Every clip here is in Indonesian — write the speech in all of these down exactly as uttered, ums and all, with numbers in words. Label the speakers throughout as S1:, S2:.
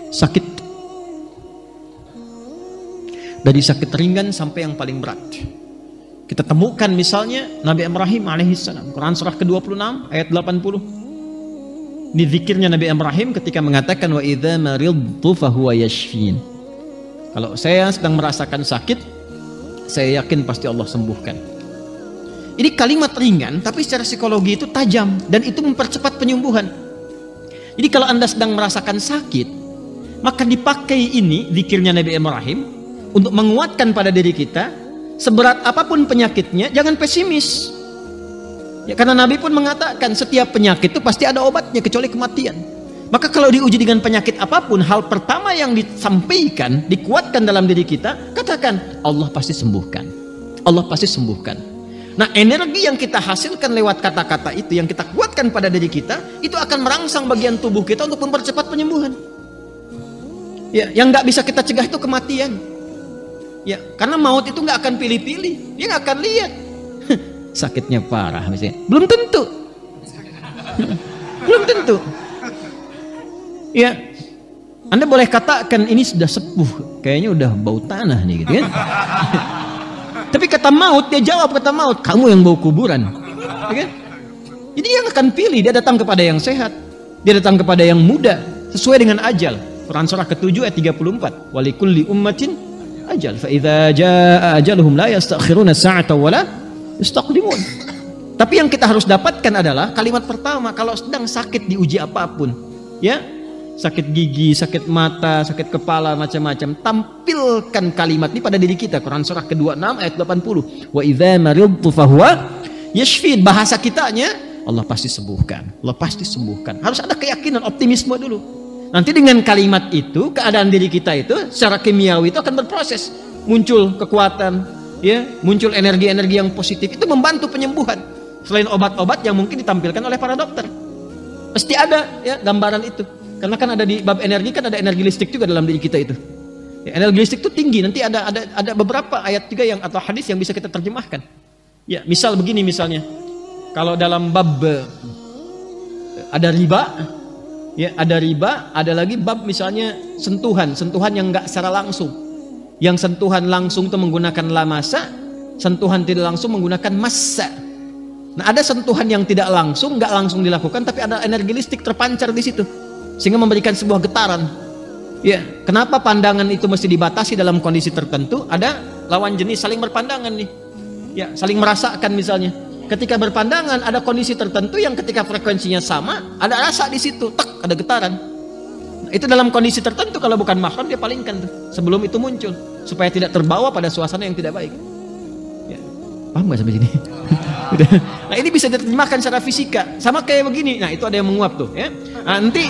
S1: sakit. Dari sakit ringan sampai yang paling berat. Kita temukan misalnya Nabi Ibrahim alaihissalam, Quran surah ke dua puluh enam ayat delapan puluh. Ini zikirnya Nabi Ibrahim ketika mengatakan wa idza maridtu fahuwa yashfin. Kalau saya sedang merasakan sakit, saya yakin pasti Allah sembuhkan. Ini kalimat ringan tapi secara psikologi itu tajam dan itu mempercepat penyembuhan. Jadi kalau Anda sedang merasakan sakit, maka dipakai ini zikirnya Nabi Ibrahim untuk menguatkan pada diri kita. Seberat apapun penyakitnya, jangan pesimis. Ya, karena Nabi pun mengatakan setiap penyakit itu pasti ada obatnya kecuali kematian. Maka kalau diuji dengan penyakit apapun, hal pertama yang disampaikan, dikuatkan dalam diri kita, katakan Allah pasti sembuhkan. Allah pasti sembuhkan. Nah, energi yang kita hasilkan lewat kata-kata itu, yang kita kuatkan pada diri kita, itu akan merangsang bagian tubuh kita untuk mempercepat penyembuhan. Ya, yang nggak bisa kita cegah itu kematian. Ya, karena maut itu nggak akan pilih-pilih, dia nggak akan lihat sakitnya parah misalnya, belum tentu, belum tentu. Ya, Anda boleh katakan ini sudah sepuh, kayaknya udah bau tanah nih, gitu kan? Tapi kata maut, dia jawab kata maut, kamu yang bau kuburan, ya kan? Jadi yang akan pilih, dia datang kepada yang sehat, dia datang kepada yang muda, sesuai dengan ajal. Quran surah ketujuh ayat tiga puluh empat, walikulli ummatin ajal fa idza jaa ajaluhum la yastakhiruna sa'atan wa la yastaqdimun. Tapi yang kita harus dapatkan adalah kalimat pertama kalau sedang sakit diuji apapun, ya, sakit gigi, sakit mata, sakit kepala, macam-macam, tampilkan kalimat ini pada diri kita. Quran surah ke dua puluh enam ayat delapan puluh, wa idza maridtu fahuwa yashfin. Bahasa kitanya Allah pasti sembuhkan, Allah pasti sembuhkan. Harus ada keyakinan, optimisme dulu. Nanti dengan kalimat itu, keadaan diri kita itu secara kimiawi itu akan berproses, muncul kekuatan, ya, muncul energi-energi yang positif, itu membantu penyembuhan. Selain obat-obat yang mungkin ditampilkan oleh para dokter, pasti ada ya gambaran itu. Karena kan ada di bab energi, kan ada energi listrik juga dalam diri kita itu. Ya, energi listrik itu tinggi. Nanti ada ada ada beberapa ayat juga yang atau hadis yang bisa kita terjemahkan. Ya, misal begini misalnya, kalau dalam bab ada riba. Ya, ada riba, ada lagi bab misalnya sentuhan, sentuhan yang enggak secara langsung. Yang sentuhan langsung itu menggunakan lamasa, sentuhan tidak langsung menggunakan massa. Nah, ada sentuhan yang tidak langsung, enggak langsung dilakukan, tapi ada energi listrik terpancar di situ, sehingga memberikan sebuah getaran. Ya, kenapa pandangan itu mesti dibatasi dalam kondisi tertentu? Ada lawan jenis saling berpandangan nih, ya, saling merasakan misalnya. Ketika berpandangan ada kondisi tertentu yang ketika frekuensinya sama, ada rasa di situ, tak ada getaran. Nah, itu dalam kondisi tertentu kalau bukan mahram dia palingkan tuh, sebelum itu muncul supaya tidak terbawa pada suasana yang tidak baik. Ya, paham nggak sampai sini? Nah, ini bisa diterjemahkan secara fisika, sama kayak begini. Nah, itu ada yang menguap tuh, ya. Nanti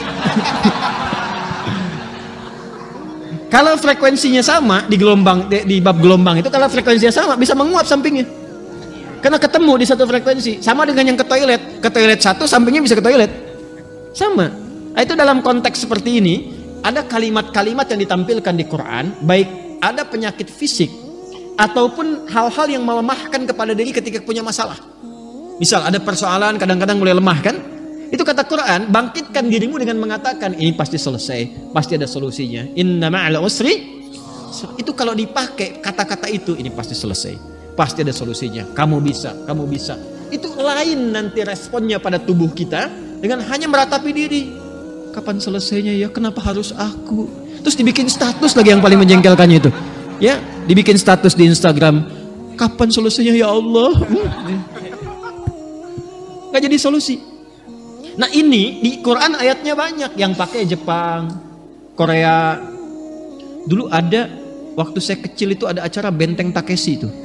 S1: kalau frekuensinya sama di gelombang di, di bab gelombang itu, kalau frekuensinya sama bisa menguap sampingnya. Karena ketemu di satu frekuensi, sama dengan yang ke toilet, ke toilet satu sampingnya bisa ke toilet, sama. Nah, itu dalam konteks seperti ini ada kalimat-kalimat yang ditampilkan di Quran, baik ada penyakit fisik ataupun hal-hal yang melemahkan kepada diri ketika punya masalah. Misal ada persoalan kadang-kadang mulai lemah kan, itu kata Quran, bangkitkan dirimu dengan mengatakan ini pasti selesai, pasti ada solusinya. Inna ma'al usri, itu kalau dipakai kata-kata itu, ini pasti selesai, pasti ada solusinya, kamu bisa, kamu bisa. Itu lain nanti responnya pada tubuh kita dengan hanya meratapi diri. Kapan selesainya ya? Kenapa harus aku? Terus dibikin status lagi yang paling menjengkelkannya itu. Ya, dibikin status di Instagram. Kapan selesainya ya Allah? Nggak jadi solusi. Nah, ini di Quran ayatnya banyak yang pakai Jepang, Korea. Dulu ada, waktu saya kecil itu ada acara Benteng Takeshi itu.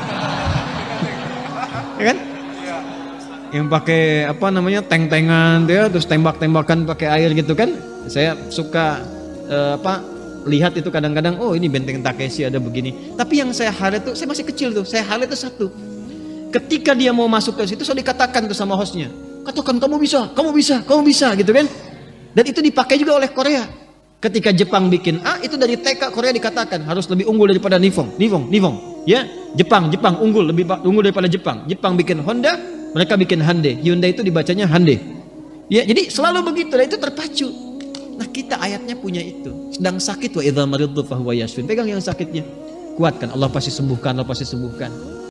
S1: Ya kan? Yang pakai apa namanya teng-tengan ya, terus tembak-tembakan pakai air gitu kan. Saya suka uh, apa lihat itu kadang-kadang, oh ini Benteng Takeshi ada begini. Tapi yang saya highlight tuh, saya masih kecil tuh, saya highlight itu satu. Ketika dia mau masuk ke situ, saya dikatakan tuh sama hostnya, katakan kamu bisa, kamu bisa, kamu bisa gitu kan. Dan itu dipakai juga oleh Korea. Ketika Jepang bikin A, itu dari T K Korea dikatakan harus lebih unggul daripada Nihon, Nihon, Nihon. Ya, Jepang, Jepang unggul, lebih unggul daripada Jepang. Jepang bikin Honda, mereka bikin Hyundai. Hyundai itu dibacanya Hyundai. Ya, jadi selalu begitu, dan itu terpacu. Nah kita ayatnya punya itu. Sedang sakit wa idza maridtu fahuwa yashfin. Pegang yang sakitnya. Kuatkan, Allah pasti sembuhkan, Allah pasti sembuhkan.